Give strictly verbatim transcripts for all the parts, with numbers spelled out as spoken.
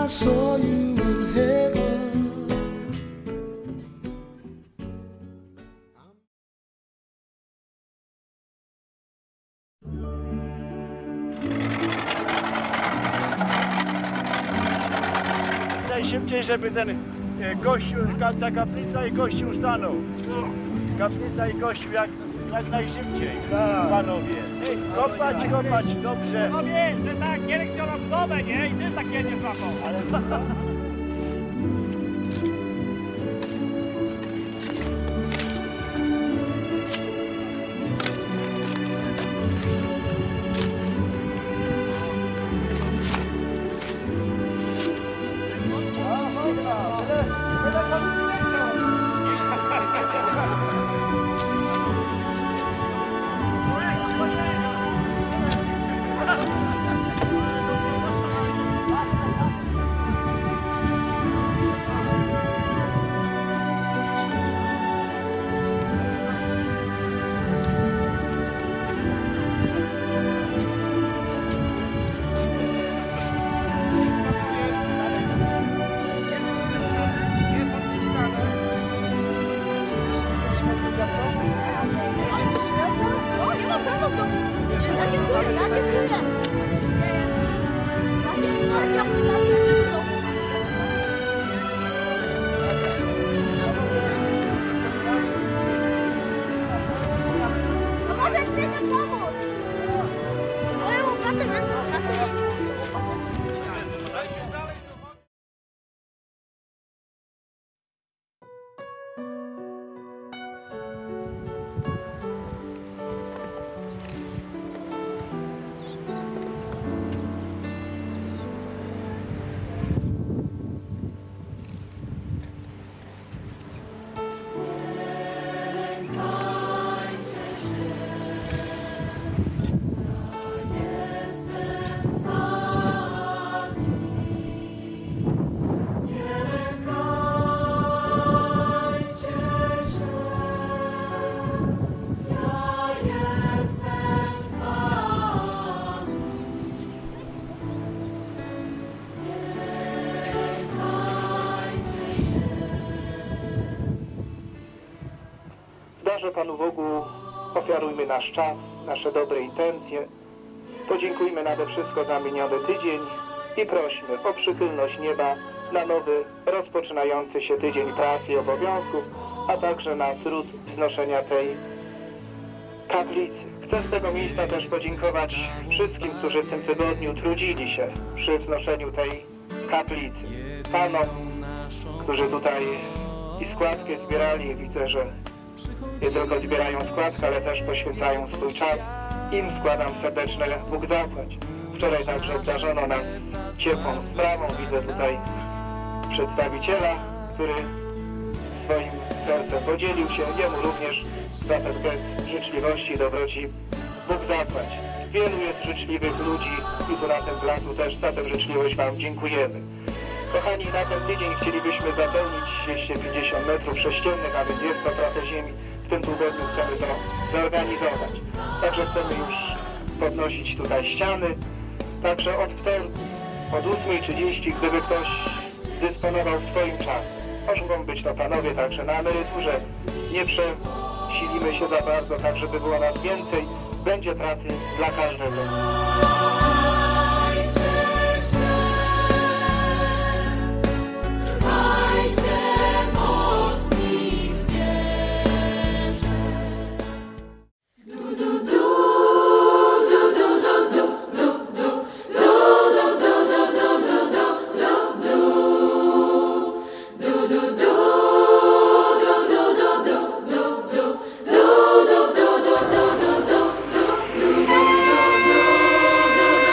I saw you in heaven. Najszybciej, żeby ten kościół, ta kaplica i kościół stanął. Kaplica i kościół jak, jak najszybciej, panowie. Kopać, kopać, dobrze. No wiesz, że tak, Gierek chciał na budowę, nie? I ty tak jedziesz na to. Ale... Ja dziękuję, ja dziękuję. Ja dziękuję. A może chcecie pomóc? Moją łopatę będę skakuje. Darze Panu Bogu ofiarujmy nasz czas, nasze dobre intencje. Podziękujmy nade wszystko za miniony tydzień i prośmy o przychylność nieba na nowy, rozpoczynający się tydzień pracy i obowiązków, a także na trud wznoszenia tej kaplicy. Chcę z tego miejsca też podziękować wszystkim, którzy w tym tygodniu trudzili się przy wznoszeniu tej kaplicy. Panom, którzy tutaj i składkę zbierali, widzę, że nie tylko zbierają składkę, ale też poświęcają swój czas. Im składam serdeczne Bóg zapłać. Wczoraj także obdarzono nas ciepłą sprawą. Widzę tutaj przedstawiciela, który swoim sercem podzielił się. Jemu również za ten gest życzliwości i dobroci Bóg zapłać. Wielu jest życzliwych ludzi i tu na tym placu też za tę życzliwość Wam dziękujemy. Kochani, na ten tydzień chcielibyśmy zapełnić dwieście pięćdziesiąt metrów sześciennych, a więc jest to trochę ziemi. W tym tygodniu chcemy to zorganizować. Także chcemy już podnosić tutaj ściany. Także od wtorku, od ósmej trzydzieści, gdyby ktoś dysponował swoim czasem. Mogą być to panowie także na emeryturze. Nie przesilimy się za bardzo, tak żeby było nas więcej. Będzie pracy dla każdego. Do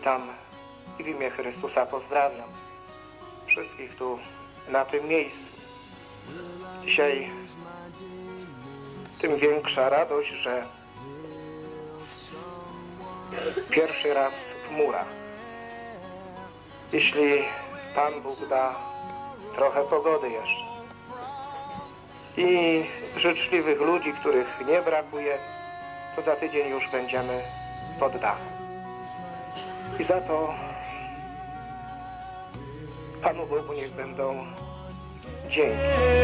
witam i w imię Chrystusa pozdrawiam wszystkich tu na tym miejscu. Dzisiaj tym większa radość, że pierwszy raz w murach. Jeśli Pan Bóg da trochę pogody jeszcze i życzliwych ludzi, których nie brakuje, to za tydzień już będziemy pod dachem. I za to Panu Bogu niech będą dzięki.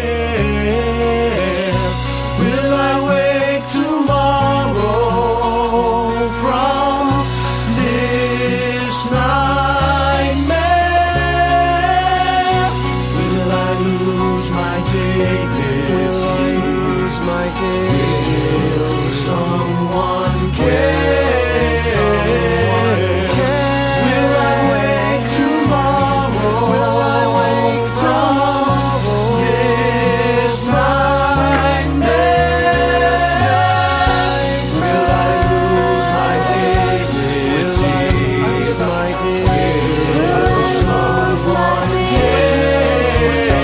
Will I wake tomorrow from this nightmare? Will I lose my dignity? Will I lose my dignity? Will someone care? Will I wake tomorrow? Will I wake tomorrow? This nightmare. Will I lose my dignity? Will I lose my dignity? Will someone care?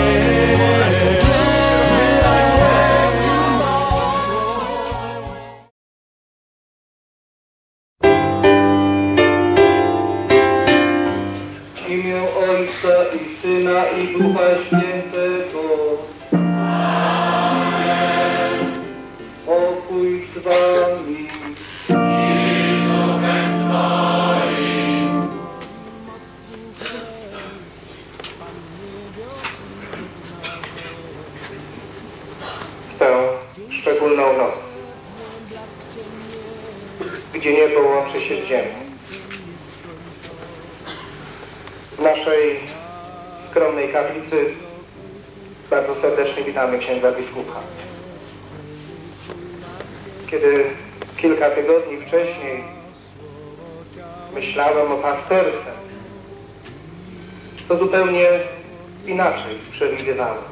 Will I wake tomorrow? W imię Ojca i Syna i Ducha Świętego. Amen. Pokój z wami. W tę szczególną noc, gdzie niebo łączy się z ziemią, w naszej skromnej kaplicy bardzo serdecznie witamy księdza biskupa. Kiedy kilka tygodni wcześniej myślałem o pasterce, to zupełnie inaczej przewidywałem.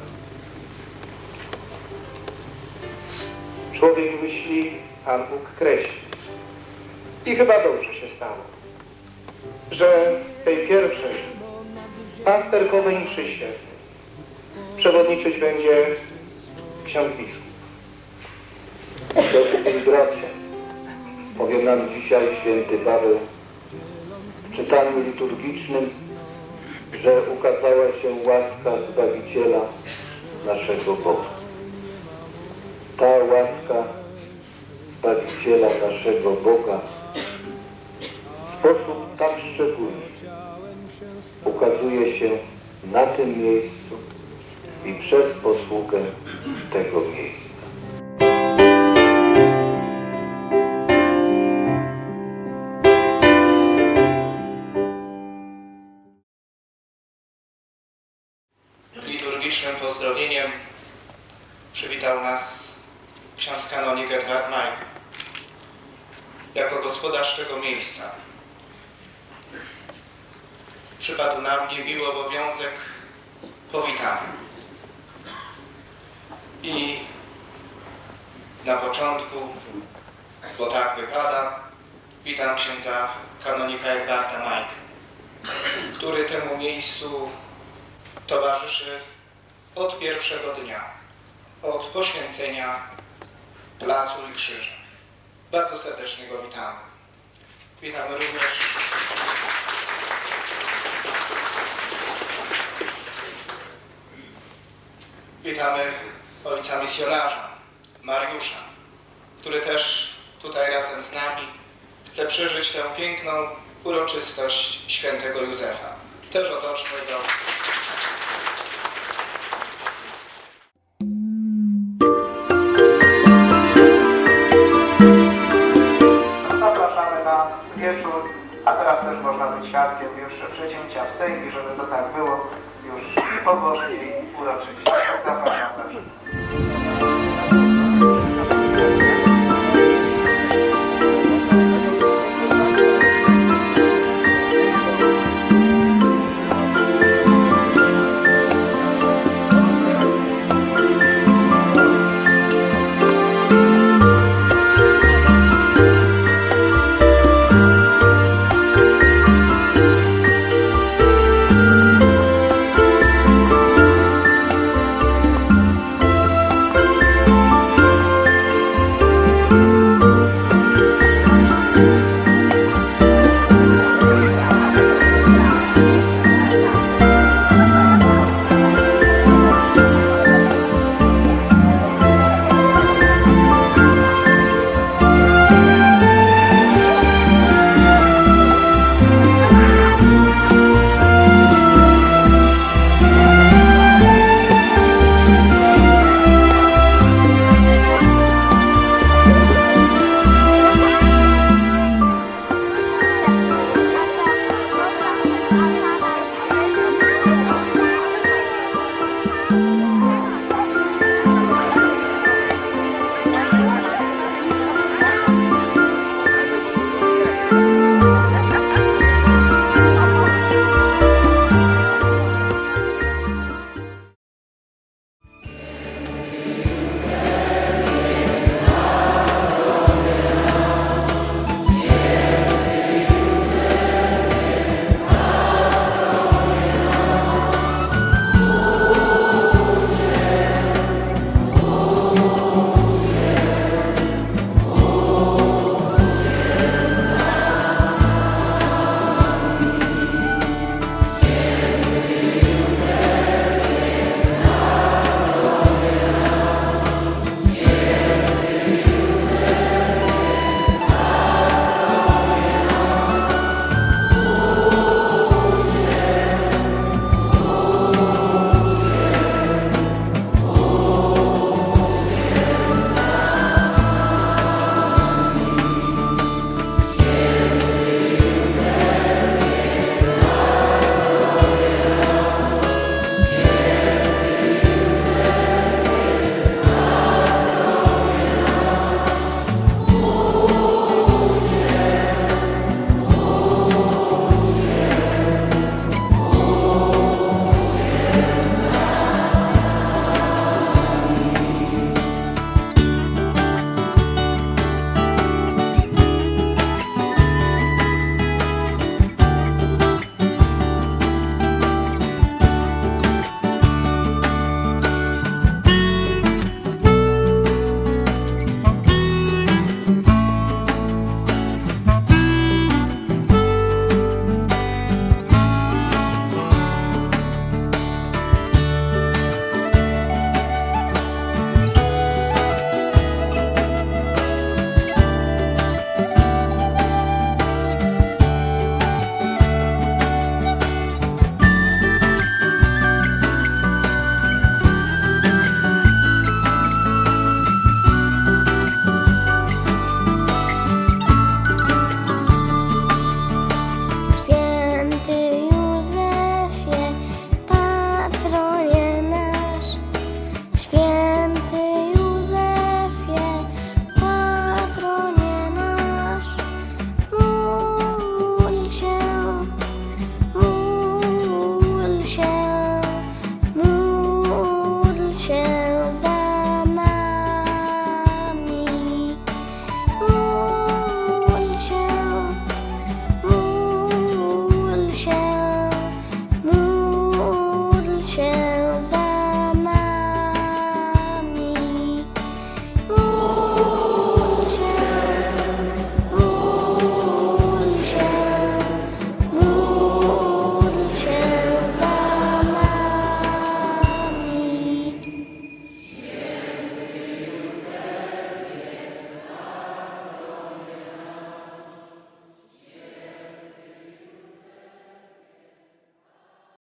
Człowiek myśli, Pan Bóg kreśli. I chyba dobrze się stało, że w tej pierwszej pasterkowej mszy świętej przewodniczyć będzie ksiądz biskup. Drodzy bracia, powie nam dzisiaj święty Paweł w czytaniu liturgicznym, że ukazała się łaska Zbawiciela naszego Boga. Ta łaska Zbawiciela naszego Boga w sposób tak szczególny ukazuje się na tym miejscu i przez posługę tego miejsca. Liturgicznym pozdrowieniem przywitał nas ksiądz kanonik Edward Majk jako gospodarz tego miejsca. Przypadł na mnie miły obowiązek powitania. I na początku, bo tak wypada, witam księdza kanonika Edwarda Majka, który temu miejscu towarzyszy od pierwszego dnia, od poświęcenia placu i krzyża. Bardzo serdecznie go witamy. Witamy również Witamy ojca misjonarza, Mariusza, który też tutaj razem z nami chce przeżyć tę piękną uroczystość świętego Józefa. Też otoczmy go. Zapraszamy na wieczór, a teraz też można być świadkiem już przecięcia wstęgi, żeby to tak było już po Bożej uroczyście. Zapraszam na wszystkich.